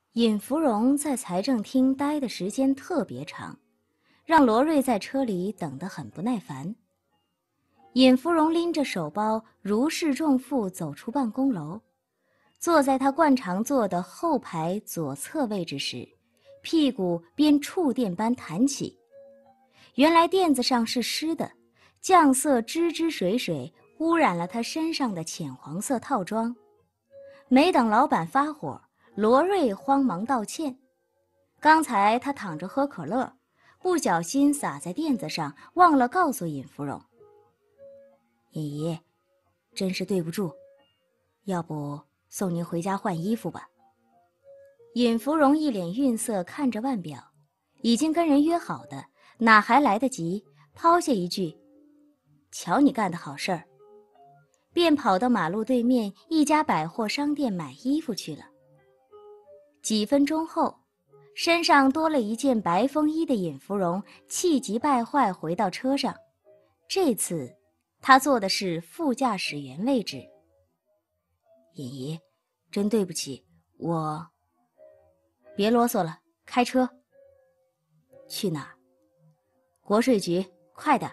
尹芙蓉在财政厅待的时间特别长，让罗瑞在车里等得很不耐烦。尹芙蓉拎着手包，如释重负走出办公楼，坐在她惯常坐的后排左侧位置时，屁股便触电般弹起。原来垫子上是湿的，酱色支支水水，污染了她身上的浅黄色套装。没等老板发火，罗瑞慌忙道歉。刚才他躺着喝可乐，不小心洒在垫子上，忘了告诉尹芙蓉。尹姨，真是对不住，要不送您回家换衣服吧。尹芙蓉一脸愠色看着腕表，已经跟人约好的，哪还来得及，抛下一句：瞧你干的好事儿，便跑到马路对面一家百货商店买衣服去了。几分钟后，身上多了一件白风衣的尹芙蓉气急败坏回到车上，这次她坐的是副驾驶员位置。尹姨，真对不起，我……别啰嗦了，开车。去哪儿？国税局，快点。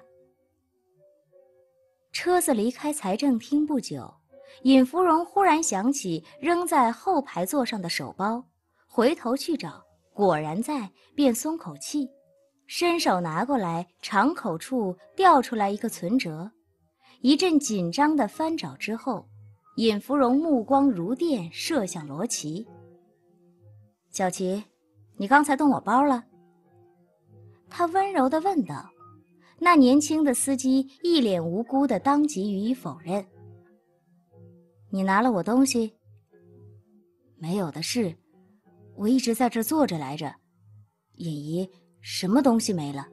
车子离开财政厅不久，尹芙蓉忽然想起扔在后排座上的手包，回头去找，果然在，便松口气，伸手拿过来，敞口处掉出来一个存折。一阵紧张的翻找之后，尹芙蓉目光如电射向罗琦。小琦，你刚才动我包了？他温柔地问道。那年轻的司机一脸无辜地当即予以否认。你拿了我东西？没有的事，我一直在这坐着来着。尹姨，什么东西没了？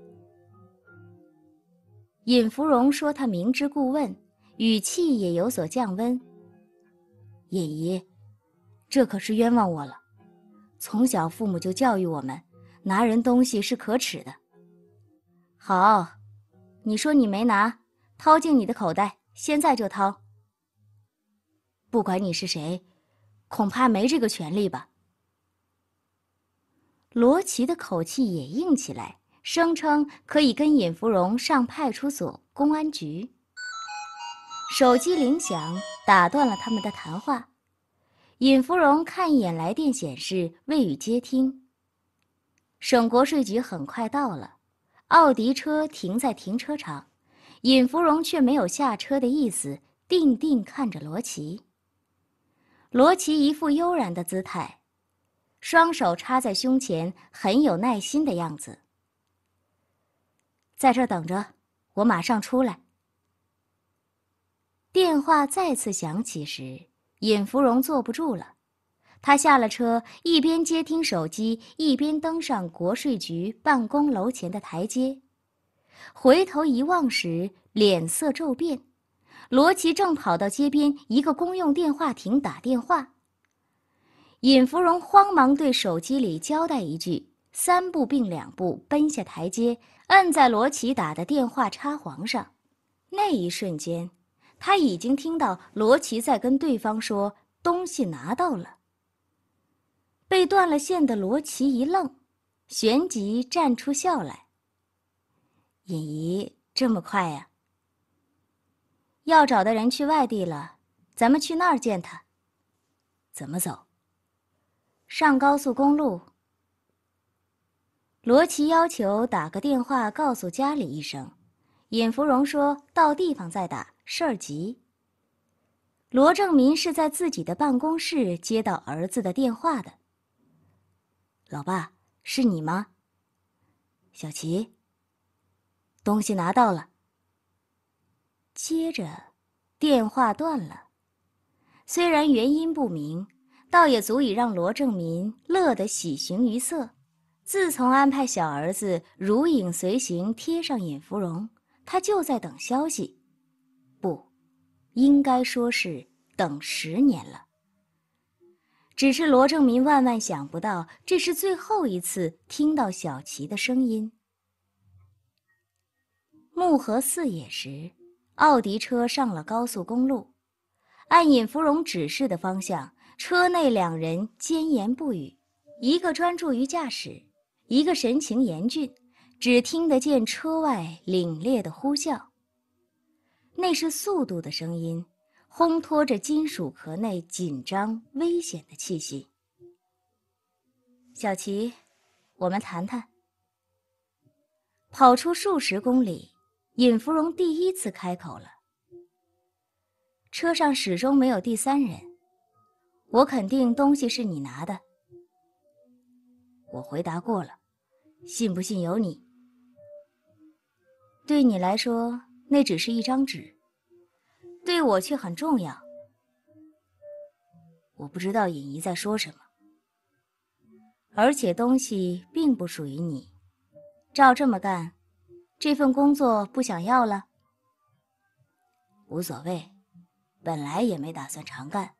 尹芙蓉说她明知故问，语气也有所降温。尹姨，这可是冤枉我了。从小父母就教育我们，拿人东西是可耻的。好，你说你没拿，掏进你的口袋，现在就掏。不管你是谁，恐怕没这个权利吧。罗琦的口气也硬起来，声称可以跟尹芙蓉上派出所、公安局。手机铃响，打断了他们的谈话。尹芙蓉看一眼来电显示，未予接听。省国税局很快到了，奥迪车停在停车场，尹芙蓉却没有下车的意思，定定看着罗琦。罗琦一副悠然的姿态，双手插在胸前，很有耐心的样子。在这儿等着，我马上出来。电话再次响起时，尹芙蓉坐不住了。她下了车，一边接听手机，一边登上国税局办公楼前的台阶。回头一望时，脸色骤变。罗琦正跑到街边一个公用电话亭打电话。尹芙蓉慌忙对手机里交代一句，三步并两步奔下台阶，摁在罗琦打的电话插簧上。那一瞬间，他已经听到罗琦在跟对方说东西拿到了。被断了线的罗琦一愣，旋即站出笑来。尹姨，这么快呀？要找的人去外地了，咱们去那儿见他。怎么走？上高速公路。罗琦要求打个电话告诉家里一声，尹芙蓉说到地方再打，事儿急。罗正民是在自己的办公室接到儿子的电话的。老爸，是你吗？小琦，东西拿到了。接着，电话断了。虽然原因不明，倒也足以让罗正民乐得喜形于色。自从安排小儿子如影随形贴上尹芙蓉，他就在等消息。不，应该说是等10年了。只是罗正民万万想不到，这是最后一次听到小琦的声音。木河4野时，奥迪车上了高速公路，按尹芙蓉指示的方向，车内两人坚言不语。 一个专注于驾驶，一个神情严峻，只听得见车外凛冽的呼啸。那是速度的声音，烘托着金属壳内紧张危险的气息。小琪，我们谈谈。跑出数十公里，尹芙蓉第一次开口了。车上始终没有第三人，我肯定东西是你拿的。我回答过了，信不信由你。对你来说，那只是一张纸，对我却很重要。我不知道尹姨在说什么，而且东西并不属于你。照这么干，这份工作不想要了？无所谓，本来也没打算常干。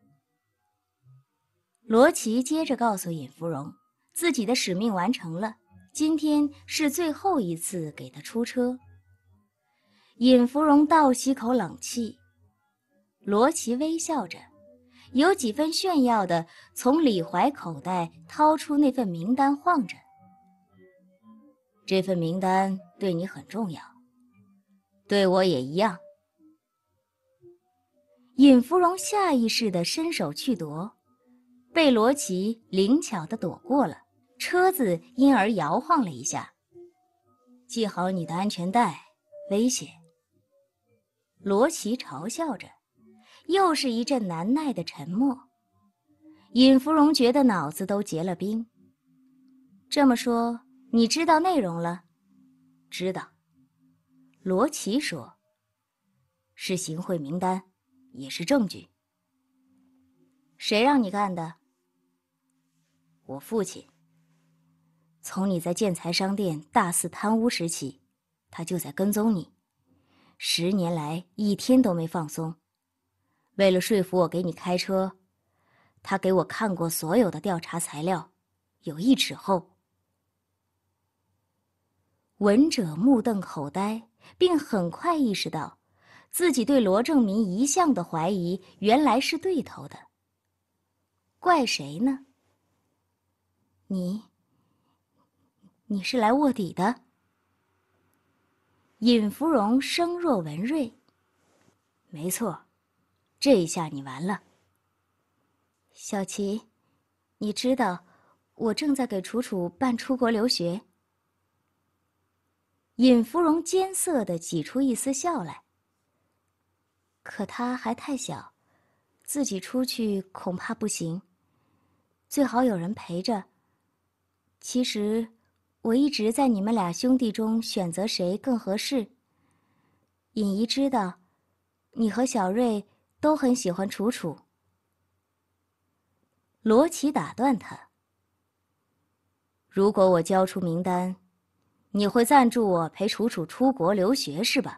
罗琦接着告诉尹芙蓉，自己的使命完成了，今天是最后一次给他出车。尹芙蓉倒吸口冷气，罗琦微笑着，有几分炫耀地从里怀口袋掏出那份名单晃着。这份名单对你很重要，对我也一样。尹芙蓉下意识地伸手去夺，被罗琦灵巧地躲过了，车子因而摇晃了一下。系好你的安全带，危险。罗琦嘲笑着，又是一阵难耐的沉默。尹芙蓉觉得脑子都结了冰。这么说，你知道内容了？知道。罗琦说，是行贿名单，也是证据。谁让你干的？我父亲。从你在建材商店大肆贪污时起，他就在跟踪你，10年来一天都没放松。为了说服我给你开车，他给我看过所有的调查材料，有1尺厚。闻者目瞪口呆，并很快意识到，自己对罗正民一向的怀疑原来是对头的。怪谁呢？你是来卧底的？尹芙蓉声若文瑞。没错，这一下你完了。小琪，你知道我正在给楚楚办出国留学。尹芙蓉艰涩地挤出一丝笑来。可她还太小，自己出去恐怕不行，最好有人陪着。其实我一直在你们俩兄弟中选择谁更合适。尹姨知道，你和小瑞都很喜欢楚楚。罗琦打断他：如果我交出名单，你会赞助我陪楚楚出国留学是吧？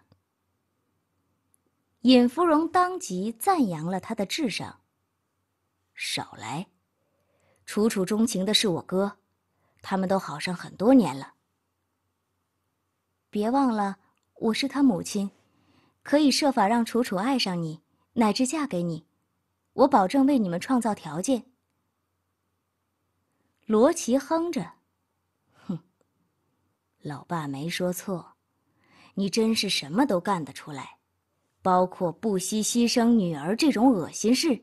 尹芙蓉当即赞扬了他的智商。少来，楚楚钟情的是我哥，他们都好上很多年了。别忘了，我是他母亲，可以设法让楚楚爱上你，乃至嫁给你，我保证为你们创造条件。罗琦哼着，哼，老爸没说错，你真是什么都干得出来，包括不惜牺牲女儿这种恶心事。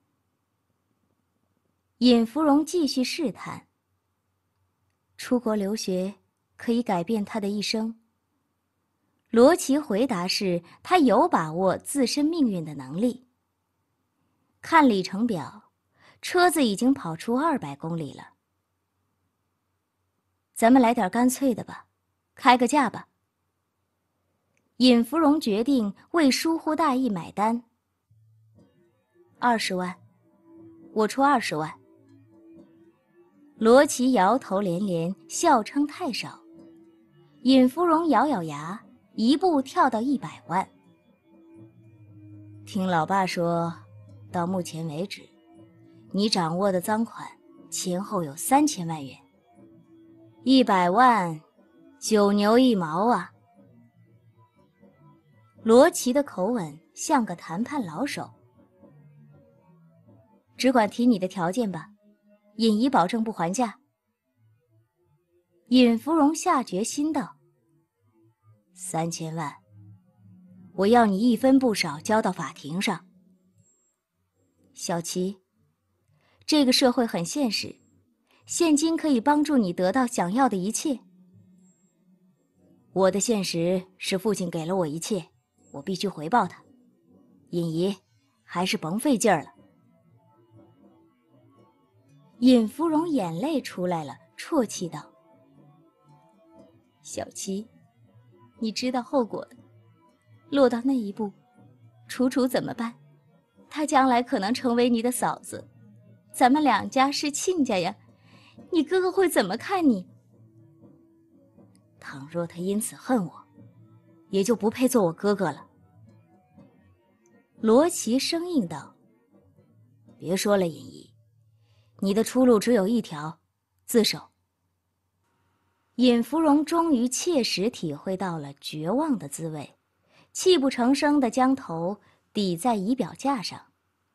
尹芙蓉继续试探。出国留学可以改变他的一生。罗琦回答是，他有把握自身命运的能力。看里程表，车子已经跑出200公里了。咱们来点干脆的吧，开个价吧。尹芙蓉决定为疏忽大意买单。20万，我出20万。罗琦摇头连连，笑称太少。尹芙蓉咬咬牙，一步跳到100万。听老爸说，到目前为止，你掌握的赃款前后有3000万元。100万，9牛1毛啊！罗琦的口吻像个谈判老手。只管提你的条件吧，尹姨保证不还价。 尹芙蓉下决心道：“3000万，我要你一分不少交到法庭上。”小琪，这个社会很现实，现金可以帮助你得到想要的一切。我的现实是父亲给了我一切，我必须回报他。尹姨，还是甭费劲儿了。尹芙蓉眼泪出来了，啜泣道：“小七，你知道后果的。落到那一步，楚楚怎么办？她将来可能成为你的嫂子，咱们两家是亲家呀，你哥哥会怎么看你？倘若他因此恨我，也就不配做我哥哥了。”罗琦生硬道：“别说了，尹姨，你的出路只有一条，自首。”尹芙蓉终于切实体会到了绝望的滋味，泣不成声地将头抵在仪表架上。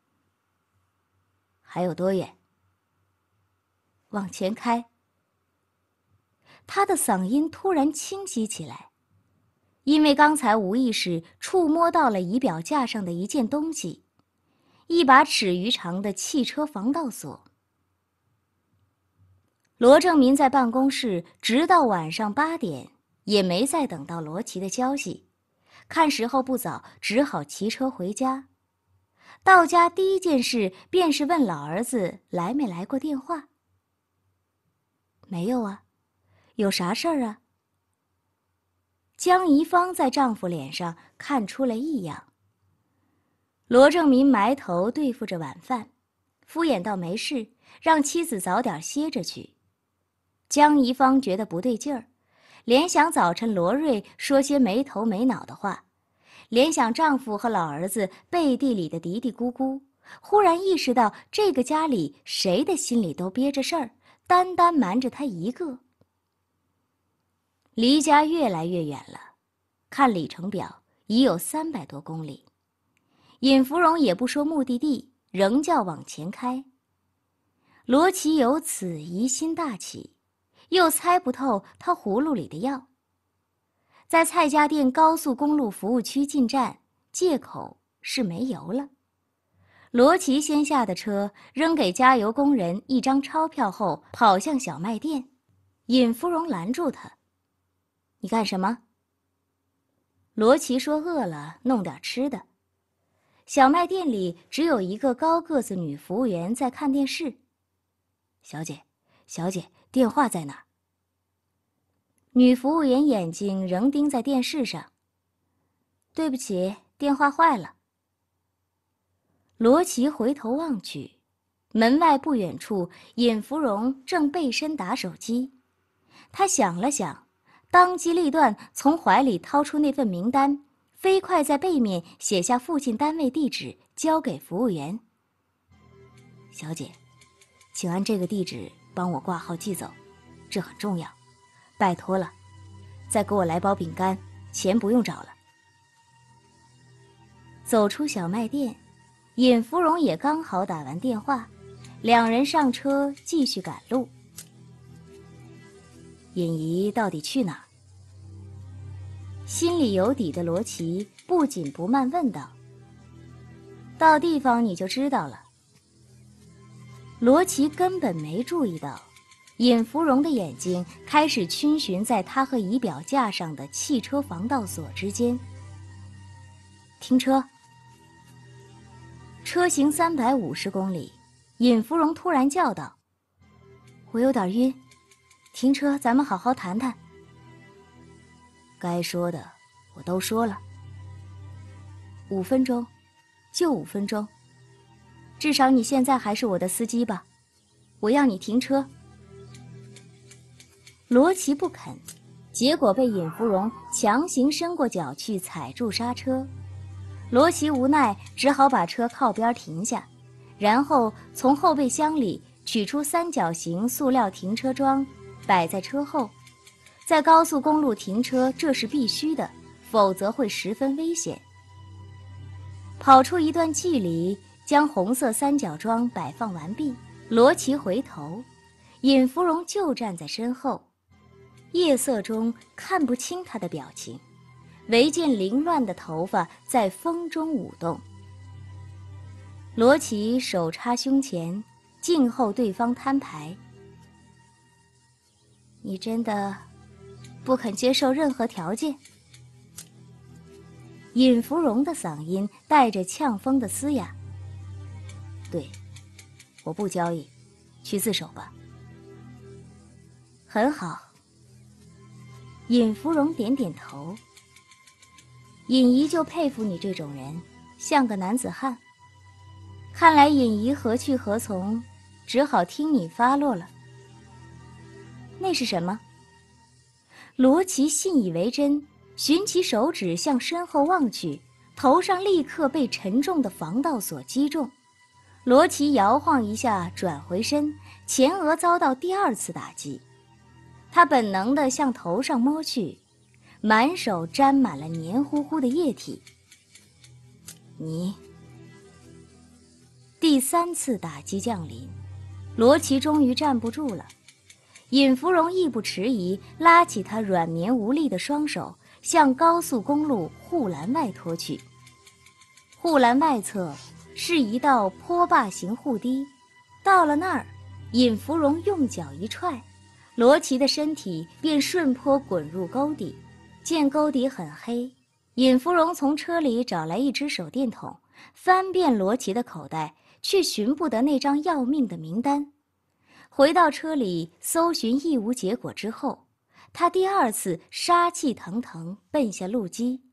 还有多远？往前开。他的嗓音突然清晰起来，因为刚才无意识触摸到了仪表架上的一件东西，一把尺余长的汽车防盗锁。罗正民在办公室直到晚上8点，也没再等到罗琦的消息，看时候不早，只好骑车回家。到家第一件事便是问老儿子来没来过电话。没有啊，有啥事儿啊？江宜芳在丈夫脸上看出了异样。罗正民埋头对付着晚饭，敷衍道没事，让妻子早点歇着去。江宜芳觉得不对劲儿，联想早晨罗瑞说些没头没脑的话，联想丈夫和老儿子背地里的嘀嘀咕咕，忽然意识到这个家里谁的心里都憋着事儿，单单瞒着她一个。离家越来越远了，看里程表已有300多公里。尹芙蓉也不说目的地，仍叫往前开。罗琦由此疑心大起，又猜不透他葫芦里的药。在蔡家店高速公路服务区进站，借口是没油了。罗琦先下的车，扔给加油工人一张钞票后，跑向小卖店。尹芙蓉拦住他：“你干什么？”罗琦说：“饿了，弄点吃的。”小卖店里只有一个高个子女服务员在看电视。“小姐，小姐，电话在哪儿？”女服务员眼睛仍盯在电视上。“对不起，电话坏了。”罗琦回头望去，门外不远处，尹芙蓉正背身打手机。他想了想，当机立断从怀里掏出那份名单，飞快在背面写下父亲单位地址，交给服务员。“小姐，请按这个地址帮我挂号寄走，这很重要，拜托了。再给我来包饼干，钱不用找了。”走出小卖店，尹芙蓉也刚好打完电话，两人上车继续赶路。尹姨到底去哪儿？心里有底的罗琦不紧不慢问道：“到地方你就知道了。”罗琦根本没注意到，尹芙蓉的眼睛开始逡巡在他和仪表架上的汽车防盗锁之间。停车。车行350公里，尹芙蓉突然叫道：“我有点晕，停车，咱们好好谈谈。”该说的我都说了。5分钟，就5分钟，至少你现在还是我的司机吧，我要你停车。罗琦不肯，结果被尹芙蓉强行伸过脚去踩住刹车。罗琦无奈，只好把车靠边停下，然后从后备箱里取出3角形塑料停车桩，摆在车后。在高速公路停车，这是必须的，否则会十分危险。跑出一段距离，将红色3角桩摆放完毕，罗琦回头，尹芙蓉就站在身后。 夜色中看不清他的表情，唯见凌乱的头发在风中舞动。罗琦手插胸前，静候对方摊牌。你真的不肯接受任何条件？尹芙蓉的嗓音带着呛风的嘶哑。对，我不交易，去自首吧。很好。尹芙蓉点点头。尹姨就佩服你这种人，像个男子汉。看来尹姨何去何从，只好听你发落了。那是什么？罗琦信以为真，寻起手指向身后望去，头上立刻被沉重的防盗锁击中。罗琦摇晃一下，转回身，前额遭到第二次打击。他本能地向头上摸去，满手沾满了黏糊糊的液体。你。第3次打击降临，罗琦终于站不住了。尹芙蓉亦不迟疑，拉起他软绵无力的双手，向高速公路护栏外拖去。护栏外侧是一道坡坝型护堤，到了那儿，尹芙蓉用脚一踹，罗琦的身体便顺坡滚入沟底。见沟底很黑，尹芙蓉从车里找来一只手电筒，翻遍罗琦的口袋，却寻不得那张要命的名单。回到车里搜寻亦无结果之后，他第2次杀气腾腾奔下路基。